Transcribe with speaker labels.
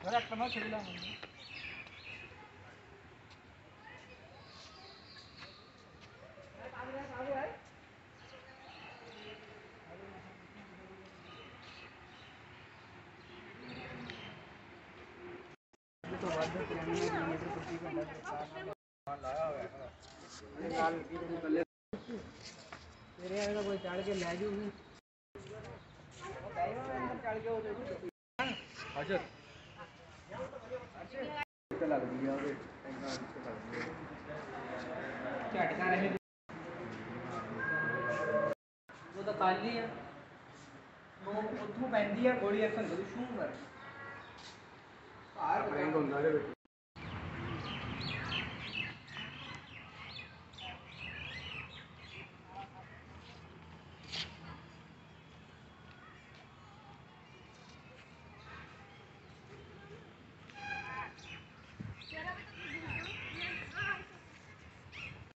Speaker 1: correct ना चला तो बाद में 93 किलोमीटर प्रति घंटा रफ्तार लाया हुआ है नाल निकले तेरे वाला कोई चढ़ के ले जू वो कई बार अंदर चढ़ के वो हाजिर हाजिर लग गया वो झटका रहे वो तो खाली है वो उठू पैंदी है गोली असन शू कर भार